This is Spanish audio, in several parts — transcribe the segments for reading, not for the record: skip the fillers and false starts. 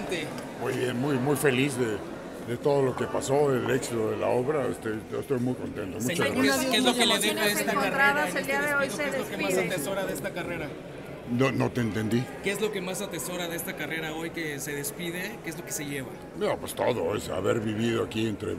siente? Muy bien, muy feliz de todo lo que pasó, del éxito de la obra. Estoy muy contento. Muchas Señor, gracias. ¿qué es lo que le deja Emociones esta encontradas, carrera? el día de hoy se ¿Qué es lo que más despide. atesora de esta carrera? No te entendí. ¿Qué es lo que más atesora de esta carrera hoy que se despide? ¿Qué es lo que se lleva? No, pues todo, es haber vivido aquí entre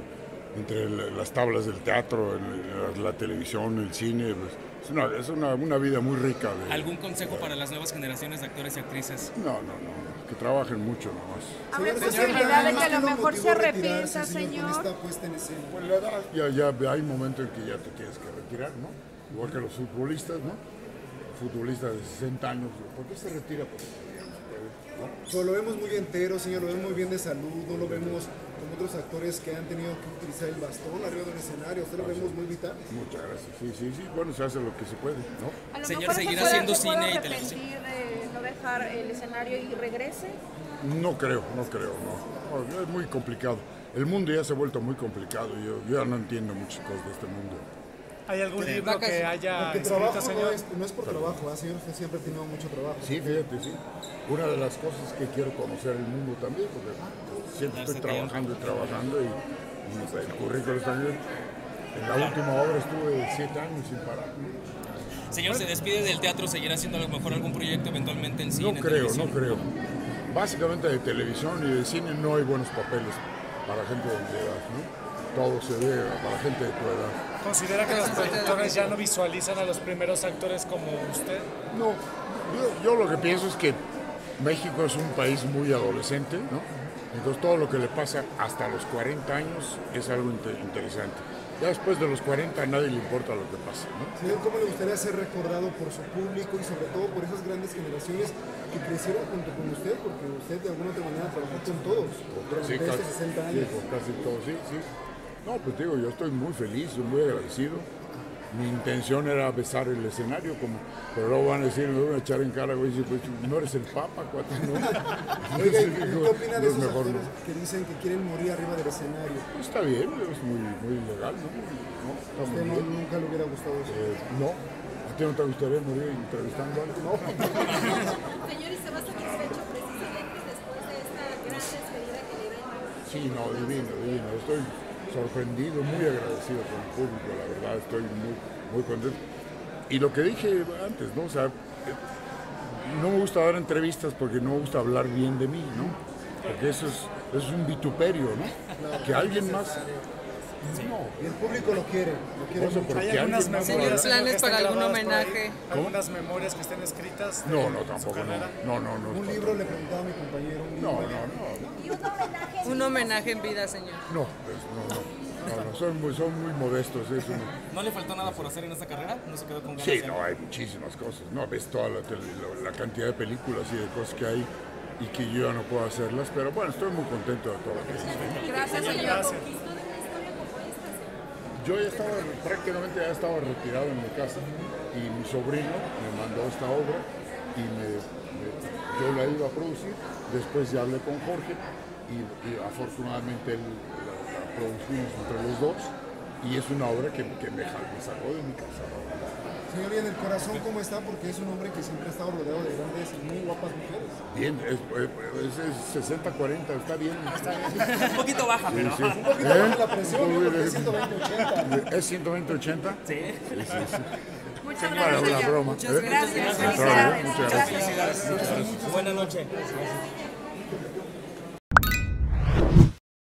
las tablas del teatro, la televisión, el cine. Pues, es una vida muy rica. ¿Algún consejo para las nuevas generaciones de actores y actrices? No, que trabajen mucho nomás. ¿Habrá posibilidad de que a lo mejor se arrepienta, señor? Pues la edad, ya hay momentos en que ya te tienes que retirar, ¿no? Igual que los futbolistas, ¿no? Futbolistas de 60 años, ¿por qué se retira? Pues, ¿no? Pero lo vemos muy entero, señor, lo vemos muy bien de salud, no lo vemos como otros actores que han tenido que utilizar el bastón arriba del escenario, usted lo vemos muy vital. Muchas gracias, sí, bueno, se hace lo que se puede, ¿no? A lo Señor, mejor ¿seguirá se haciendo puede cine y arrepentir televisión? de no dejar el escenario y regrese. No creo, no. Es muy complicado. El mundo ya se ha vuelto muy complicado, yo ya no entiendo muchas cosas de este mundo. ¿Hay algún libro que haya Porque escrito, trabajo señor? no es por trabajo, señor, usted siempre ha tenido mucho trabajo. Sí, fíjate, sí. Una de las cosas que quiero conocer el mundo también, porque siempre estoy trabajando y el currículo está bien. En la última obra estuve 7 años sin parar. Señor, ¿se despide del teatro? ¿Seguirá haciendo a lo mejor algún proyecto eventualmente en cine? No creo. Básicamente de televisión y de cine no hay buenos papeles para gente de mi edad, ¿no? Todo se ve para gente de tu edad. ¿Considera que los productores ya no visualizan a los primeros actores como usted? No, yo lo que pienso es que México es un país muy adolescente, ¿no? Entonces todo lo que le pasa hasta los 40 años es algo interesante. Ya después de los 40 a nadie le importa lo que pasa, ¿no? Señor, ¿cómo le gustaría ser recordado por su público y sobre todo por esas grandes generaciones que crecieron junto con usted? Porque usted de alguna otra manera trabajó con todos durante estos 60 años. Sí, con casi todos, sí. No, pues digo, yo estoy muy feliz, muy agradecido. Mi intención era besar el escenario, pero luego van a decir, me van a echar en cara, güey, pues no eres el Papa, cuate, ¿no? Oiga, ¿y qué opina de esos actores que dicen que quieren morir arriba del escenario? Pues está bien, es muy legal, ¿no? Está ¿Usted muy bien. nunca le hubiera gustado eso? No, ¿a ti no te gustaría morir entrevistando a alguien? No. Señor, ¿y se va satisfecho precisamente después de esta gran despedida que le dieron? Sí, no, divino. Estoy sorprendido, muy agradecido con el público, la verdad, estoy muy contento. Y lo que dije antes, ¿no? O sea, no me gusta dar entrevistas porque no me gusta hablar bien de mí, ¿no? Porque eso es un vituperio, ¿no? Que alguien más... No. Y el público lo quiere Eso, mucho. porque ¿Hay algunas alguien más memorias habla- señor, que ¿Planes estén para algún grabadas por ahí? homenaje? ¿Algunas memorias que estén escritas? No, de su tampoco, carrera? no. Un libro le preguntaba a mi compañero. No. Y un homenaje. Un homenaje en vida, señor. No, son muy modestos, eso no. ¿No le faltó nada por hacer en esta carrera? ¿No se quedó con ganas Sí, de no, hay muchísimas cosas, ¿no? Ves toda la cantidad de películas y de cosas que hay y que yo ya no puedo hacerlas, pero bueno, estoy muy contento de todo lo que hice. Gracias, señor. Gracias. Conquistó de una historia como esta, señor. Yo prácticamente ya estaba retirado en mi casa y mi sobrino me mandó esta obra y yo la iba a producir, después ya hablé con Jorge y afortunadamente la producimos entre los dos y es una obra que me sacó de mi casa. Señor, ¿y en el corazón cómo está? Porque es un hombre que siempre ha estado rodeado de grandes y muy guapas mujeres. Bien, es 60-40, está bien. Un poquito baja, pero... Sí. Un poquito baja la presión, ¿no? Porque es 120-80. ¿Es 120-80? Sí. Muchas Para gracias, una señor. broma. Muchas ¿eh? gracias. Muchas Felicidades. gracias. Gracias. Buenas noches.